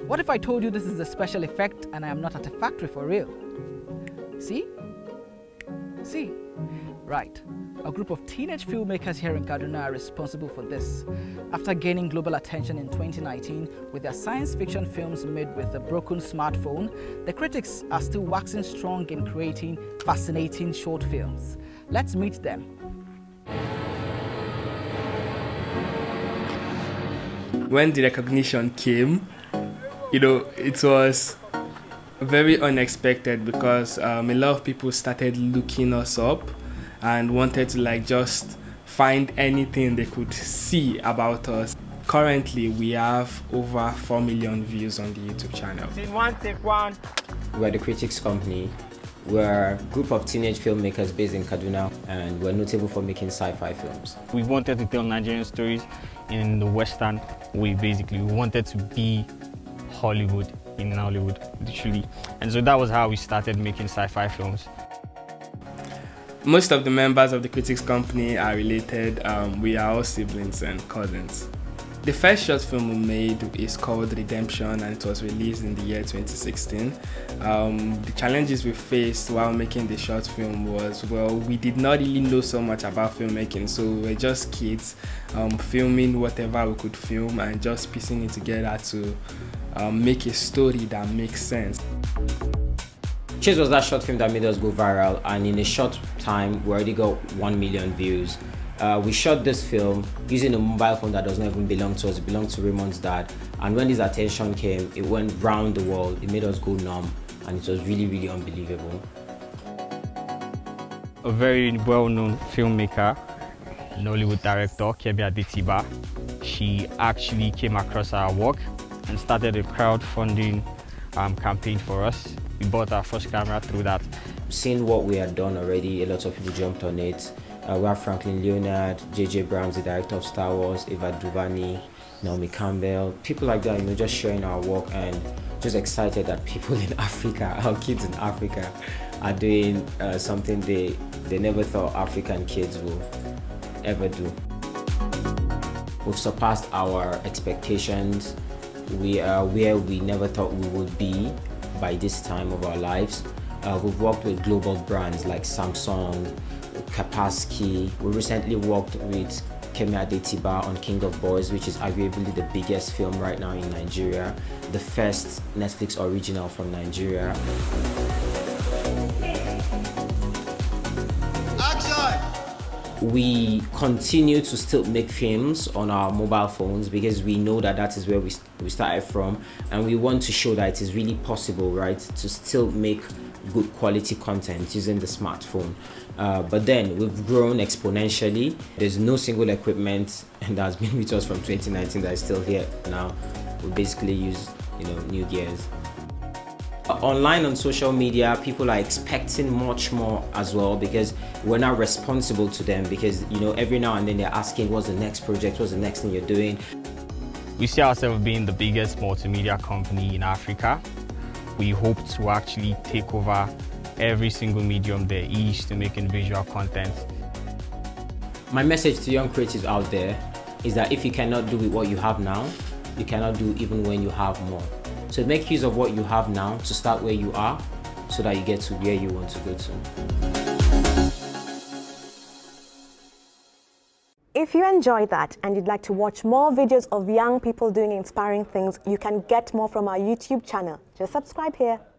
What if I told you this is a special effect and I am not at a factory for real? See? See? Right. A group of teenage filmmakers here in Kaduna are responsible for this. After gaining global attention in 2019 with their science fiction films made with a broken smartphone, the critics are still waxing strong in creating fascinating short films. Let's meet them. When the recognition came, it was very unexpected because a lot of people started looking us up and wanted to just find anything they could see about us. Currently, we have over 4 million views on the YouTube channel. Take one. We're the Critics Company. We're a group of teenage filmmakers based in Kaduna, and we're notable for making sci-fi films. We wanted to tell Nigerian stories in the Western way, basically. We wanted to be Hollywood in Hollywood, literally. And so that was how we started making sci-fi films. Most of the members of the Critics Company are related. We are all siblings and cousins. The first short film we made is called Redemption, and it was released in the year 2016. The challenges we faced while making the short film was, well, we did not really know so much about filmmaking, so we were just kids filming whatever we could film and just piecing it together to make a story that makes sense. Chase was that short film that made us go viral, and in a short time we already got 1 million views. We shot this film using a mobile phone that doesn't even belong to us. It belonged to Raymond's dad, and when his attention came, it went round the world. It made us go numb, and it was really, really unbelievable. A very well-known filmmaker, Nollywood director, Kemi Adetiba, she actually came across our work and started a crowdfunding campaign for us. We bought our first camera through that. Seeing what we had done already, a lot of people jumped on it. We have Franklin Leonard, J.J. Abrams, the director of Star Wars, Eva DuVernay, Naomi Campbell, people like that, just sharing our work and just excited that people in Africa, our kids in Africa, are doing something they never thought African kids will ever do. We've surpassed our expectations. We are where we never thought we would be by this time of our lives. We've worked with global brands like Samsung, Kaspersky. We recently worked with Kemi Adetiba on King of Boys, which is arguably the biggest film right now in Nigeria, the first Netflix original from Nigeria. We continue to still make films on our mobile phones because we know that that is where we started from, and we want to show that it is really possible, right, to still make good quality content using the smartphone. But then we've grown exponentially. There's no single equipment that has been with us from 2019 that is still here now. We basically use new gears. Online on social media, people are expecting much more as well because we're now responsible to them because every now and then they're asking what's the next project, what's the next thing you're doing. We see ourselves being the biggest multimedia company in Africa. We hope to actually take over every single medium there is to making visual content. My message to young creatives out there is that if you cannot do with what you have now, you cannot do even when you have more. So make use of what you have now to start where you are so that you get to where you want to go to. If you enjoyed that and you'd like to watch more videos of young people doing inspiring things, you can get more from our YouTube channel. Just subscribe here.